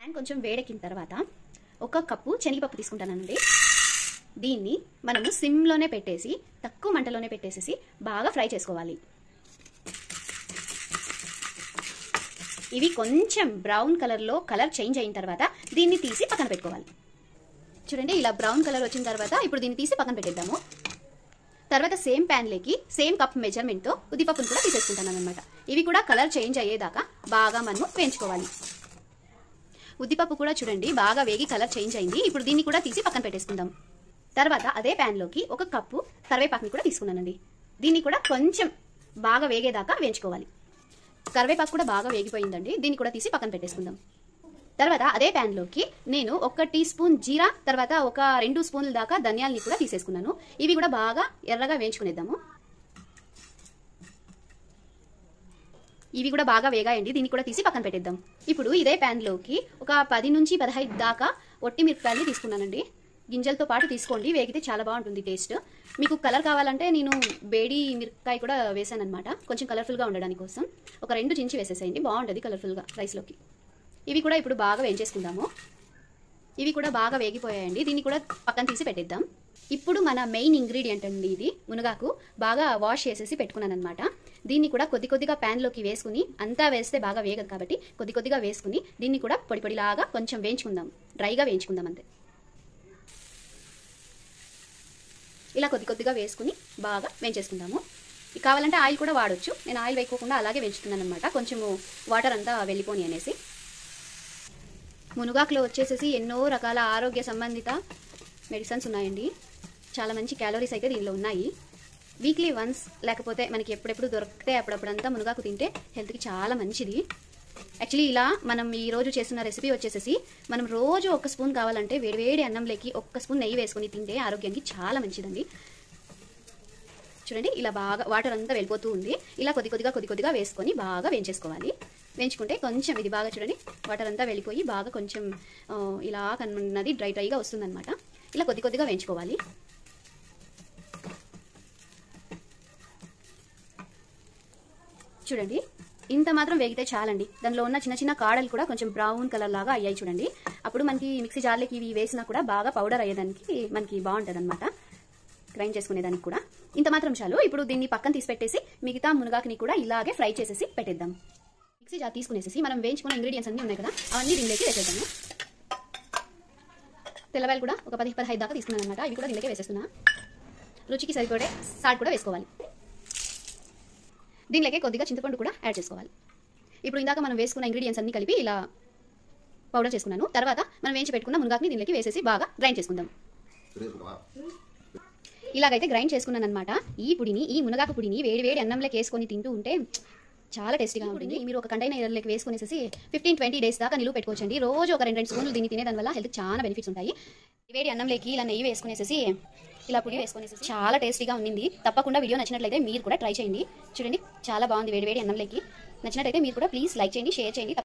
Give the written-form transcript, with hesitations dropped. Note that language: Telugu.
ప్యాన్ కొంచెం వేడెక్కిన తర్వాత ఒక కప్పు శనగపప్పు తీసుకుంటానండి. దీన్ని మనము సిమ్లోనే పెట్టేసి తక్కువ మంటలోనే పెట్టేసి బాగా ఫ్రై చేసుకోవాలి. ఇవి కొంచెం బ్రౌన్ కలర్లో కలర్ చేంజ్ అయిన తర్వాత దీన్ని తీసి పక్కన పెట్టుకోవాలి. చూడండి, ఇలా బ్రౌన్ కలర్ వచ్చిన తర్వాత ఇప్పుడు దీన్ని తీసి పక్కన పెట్టేద్దాము. తర్వాత సేమ్ ప్యాన్లోకి సేమ్ కప్ మెజర్మెంట్తో ఉద్దిపప్పును కూడా తీసేసుకుంటాను అనమాట. ఇవి కూడా కలర్ చేంజ్ అయ్యేదాకా బాగా మనము వేయించుకోవాలి. ఉద్దిపప్పు కూడా చూడండి బాగా వేగి కలర్ చేంజ్ అయింది. ఇప్పుడు దీన్ని కూడా తీసి పక్కన పెట్టేసుకుందాం. తర్వాత అదే ప్యాన్లోకి ఒక కప్పు కరివేపాకుని కూడా తీసుకున్నానండి. దీన్ని కూడా కొంచెం బాగా వేగేదాకా వేయించుకోవాలి. కరివేపాకు కూడా బాగా వేగిపోయిందండి. దీన్ని కూడా తీసి పక్కన పెట్టేసుకుందాం. తర్వాత అదే ప్యాన్లోకి నేను 1 టీ స్పూన్ జీరా, తర్వాత ఒక 2 స్పూన్ల దాకా ధనియాలని కూడా తీసేసుకున్నాను. ఇవి కూడా బాగా ఎర్రగా వేయించుకునేద్దాము. ఇవి కూడా బాగా వేగాయండి. దీన్ని కూడా తీసి పక్కన పెట్టేద్దాం. ఇప్పుడు ఇదే ప్యాన్లోకి ఒక 10 నుంచి 15 దాకా ఒట్టి మిరపకాయలు తీసుకున్నానండి. గింజలతో పాటు తీసుకోండి, వేగితే చాలా బాగుంటుంది టేస్ట్. మీకు కలర్ కావాలంటే నేను బేడి మిరపకాయ కూడా వేసాను అనమాట, కొంచెం కలర్ఫుల్గా ఉండడానికి కోసం. ఒక 2 చించి వేసేసేయండి, బాగుంటుంది కలర్ఫుల్గా రైస్లోకి. ఇవి కూడా ఇప్పుడు బాగా వేయించేసుకుందాము. ఇవి కూడా బాగా వేగిపోయాయండి. దీన్ని కూడా పక్కన తీసి పెట్టేద్దాం. ఇప్పుడు మన మెయిన్ ఇంగ్రీడియంట్ అండి ఇది మునగాకు. బాగా వాష్ చేసేసి పెట్టుకున్నాను అనమాట. దీన్ని కూడా కొద్ది కొద్దిగా ప్యాన్లోకి వేసుకుని, అంతా వేస్తే బాగా వేగదు కాబట్టి కొద్ది కొద్దిగా వేసుకుని దీన్ని కూడా పొడి పొడిలాగా కొంచెం వేయించుకుందాం, డ్రైగా వేయించుకుందాం అంతే. ఇలా కొద్ది కొద్దిగా వేసుకుని బాగా వేయించేసుకుందాము. కావాలంటే ఆయిల్ కూడా వాడొచ్చు. నేను ఆయిల్ వేయకోకుండా అలాగే వేయించుకున్నాను అనమాట, కొంచెము వాటర్ అంతా వెళ్ళిపోని అనేసి. మునగాకులో వచ్చేసేసి ఎన్నో రకాల ఆరోగ్య సంబంధిత మెడిసిన్స్ ఉన్నాయండి. చాలా మంచి క్యాలరీస్ అయితే దీనిలో ఉన్నాయి. వీక్లీ వన్స్ లేకపోతే మనకి ఎప్పుడెప్పుడు దొరికితే అప్పుడప్పుడంతా మునగాకు తింటే హెల్త్కి చాలా మంచిది. యాక్చువల్లీ ఇలా మనం ఈరోజు చేస్తున్న రెసిపీ వచ్చేసేసి మనం రోజు 1 స్పూన్ కావాలంటే వేడివేడి అన్నంలోకి 1 స్పూన్ నెయ్యి వేసుకొని తింటే ఆరోగ్యానికి చాలా మంచిదండి. చూడండి, ఇలా బాగా వాటర్ అంతా వెళ్ళిపోతూ ఉంది. ఇలా కొద్ది కొద్దిగా వేసుకొని బాగా వేయించేసుకోవాలి. వేయించుకుంటే కొంచెం ఇది బాగా చూడండి వాటర్ అంతా వెళ్ళిపోయి బాగా కొంచెం ఇలా కన్నది డ్రైగా వస్తుందన్నమాట. ఇలా కొద్ది కొద్దిగా వేయించుకోవాలి. చూడండి, ఇంత మాత్రం వేగితే చాలండి. దానిలో ఉన్న చిన్న చిన్న కాడలు కూడా కొంచెం బ్రౌన్ కలర్ లాగా అయ్యాయి చూడండి. అప్పుడు మనకి మిక్సీ జార్లోకి ఇవి వేసినా కూడా బాగా పౌడర్ అయ్యేదానికి మనకి బాగుంటుంది అనమాట, గ్రైండ్ చేసుకునేదానికి కూడా. ఇంత మాత్రం చాలు. ఇప్పుడు దీన్ని పక్కన తీసి పెట్టేసి మిగతా మునగాకుని కూడా ఇలాగే ఫ్రై చేసేసి పెట్టేద్దాం. మిక్సీ జార్ తీసుకునేసి మనం వేయించుకున్న ఇంగ్రీడియంట్స్ అన్నీ ఉన్నాయి కదా, అవన్నీ దీనిలోకి వేసేద్దాము. తెల్లవాయలు కూడా ఒక 10-15 దాకా తీసుకున్నాను అనమాట. ఇవి కూడా దీనిలోకి వేసేస్తున్నా. రుచికి సరిపడే సాల్ట్ కూడా వేసుకోవాలి. దీనిలోకి కొద్దిగా చింతపండు కూడా యాడ్ చేసుకోవాలి. ఇప్పుడు ఇందాక మనం వేసుకున్న ఇంగ్రీడియంట్స్ అన్ని కలిపి ఇలా పౌడర్ చేసుకున్నాను. తర్వాత మనం వేయించి పెట్టుకున్న మునగాకుని దీనిలోకి వేసేసి బాగా గ్రైండ్ చేసుకుందాం. ఇలాగైతే గ్రైండ్ చేసుకున్నాను అనమాట. ఈ మునగాకు పొడిని వేడి అన్నంలోకి వేసుకొని తింటూ ఉంటే చాలా టేస్టీగా ఉంటుంది. మీరు ఒక కంటైనర్లోకి వేసుకునేసి 15-20 డేస్ దాకా నిలువ పెట్టుకోవచ్చండి. రోజు ఒక 2 స్పూన్లు దీన్ని తినేదాని వల్ల హెల్త్ చాలా బెనిఫిట్స్ ఉంటాయి. వేడి అన్నంలోకి ఇలా నెయ్యి వేసుకునేసి ఇలా పొడి వేసుకునేసి చాలా టేస్టీగా ఉంది. తప్పకుండా వీడియో నచ్చినట్లయితే మీరు కూడా ట్రై చేయండి. చూడండి, చాలా బాగుంది వేడి అన్నంలోకి. నచ్చినట్లయితే మీరు కూడా ప్లీజ్ లైక్ చేయండి, షేర్ చేయండి.